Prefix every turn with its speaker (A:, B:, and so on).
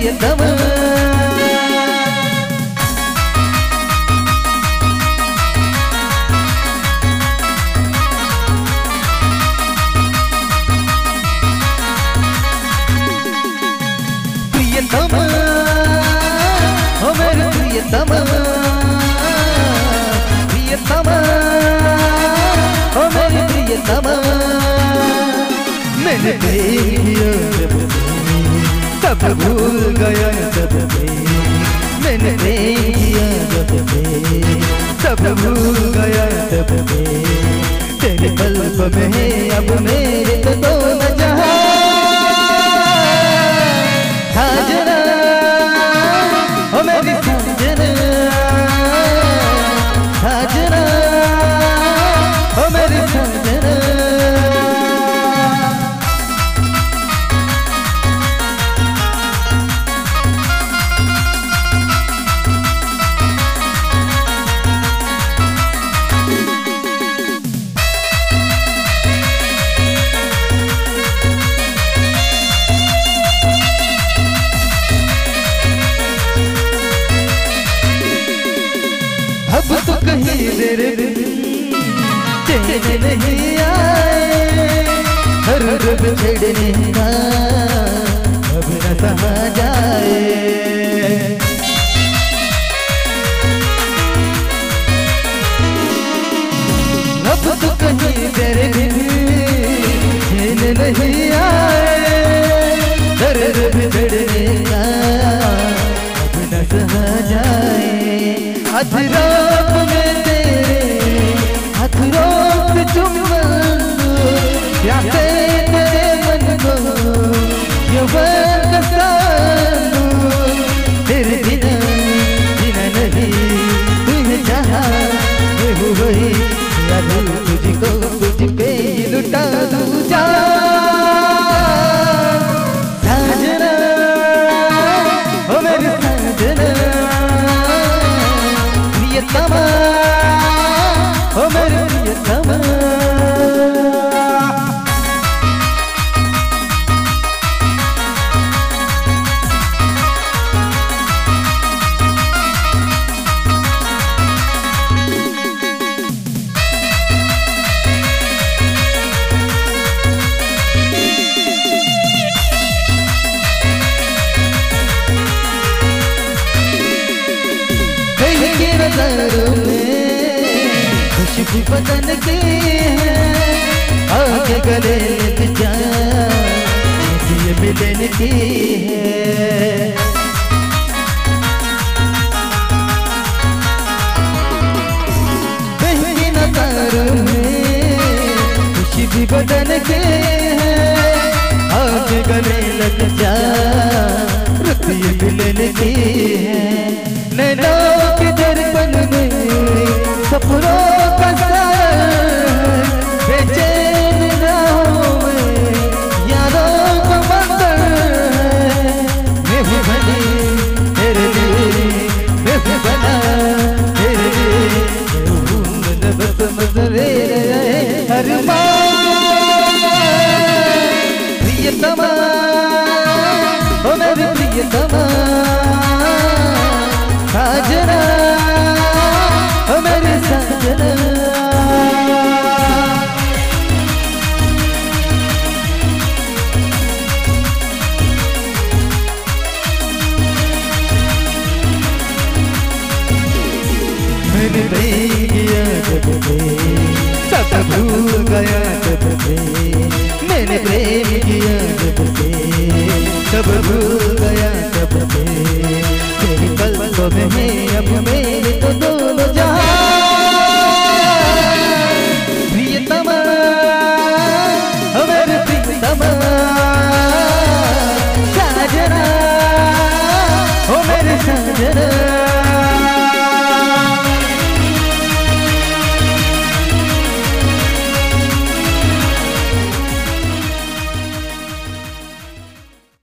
A: प्रियतम प्रियतम ओ मेरे प्रियतम प्रियतम ओ मेरे प्रियतम मैंने प्रेम किया तब भूल गया तब मैंने प्रेम किया तब भूल गया तब तेरे कल्ब में है अब मेरे तो न जहाँ साजना ओ मेरी साजना साजना ओ मेरी साजना अब तो कहीं मेरे बिन चैन नहीं आए हर रब छेड़ने का अब न सहा जाए अब तो कहीं मेरे बिन चैन नहीं आए हर रब छेड़ने का अब न सहा जाए अधरात में तेरे अधरों से चुम्बन प्यासे तेरे मन को यौवन का सानू तेरे बिना जीना नहीं तुझे चाहा मैं हूँ वही या तुझको तुझ पे लुटा दूँ साजना ओ मेरी साजना प्रियतम ओ मेरे प्रियतम खुशबू बदन की है आगे गले लग जा ये मिलन की है बहकी नज़रों में खुशबू बदन की है आगे गले लग जा ये मिलन की है नैनों के दर्पण में सपनों का बेचैन राहों में यादों का मंदिर मैं भी बनी तेरे लिए मैं भी बना तेरे लिए बस मज़े हर प्रियतम ओ मेरी प्रियतम साजना ओ मेरे साजना मैंने प्रेम किया तब भूल गया तब मैंने प्रेम किया तब भूल गया तब तेरे कल्ब में है अब